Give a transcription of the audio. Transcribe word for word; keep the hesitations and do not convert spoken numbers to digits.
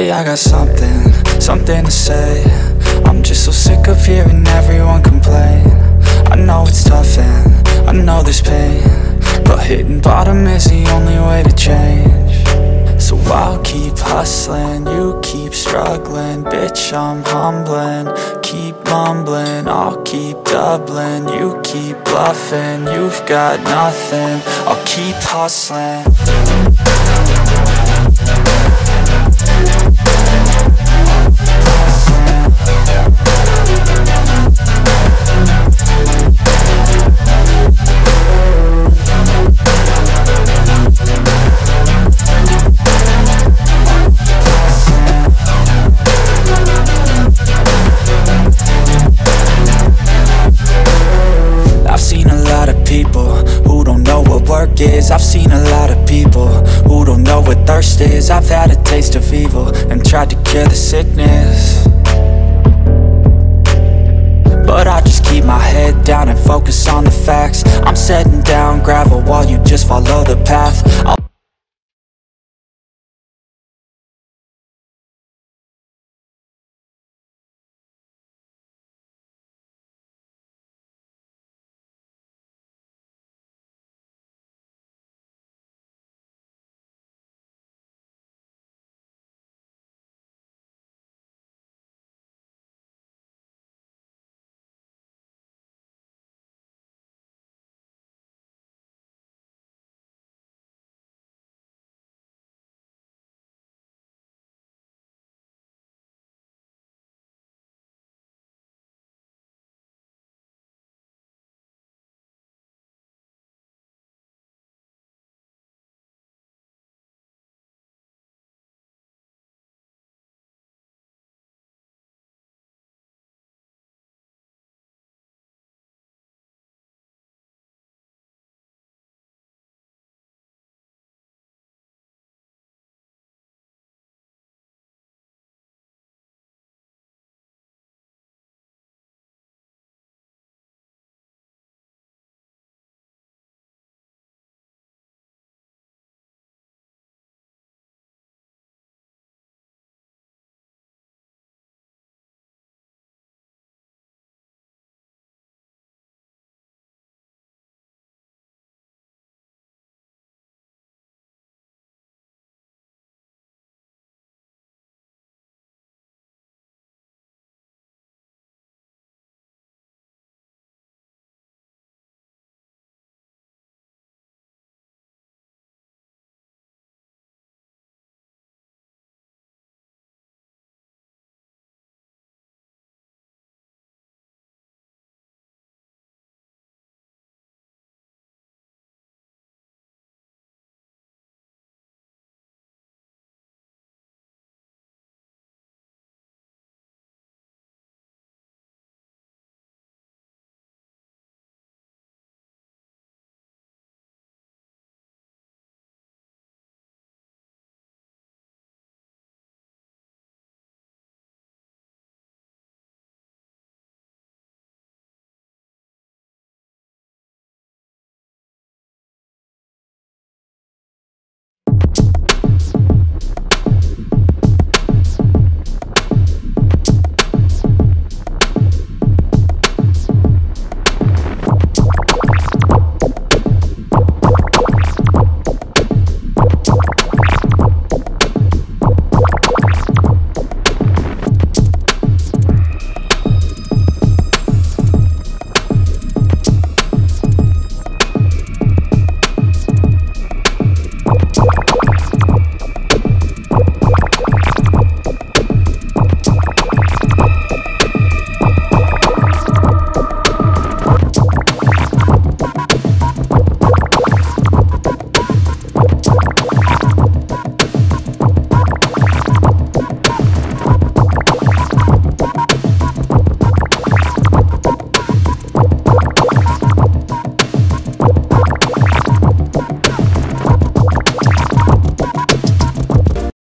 Hey, I got something, something to say. I'm just so sick of hearing everyone complain. I know it's tough and I know there's pain, but hitting bottom is the only way to change. So I'll keep hustling, you keep struggling. Bitch, I'm humbling, keep mumbling. I'll keep doubling, you keep bluffing. You've got nothing, I'll keep hustling. Is. I've seen a lot of people who don't know what thirst is. I've had a taste of evil and tried to cure the sickness, but I just keep my head down and focus on the facts. I'm setting down gravel while you just follow the path.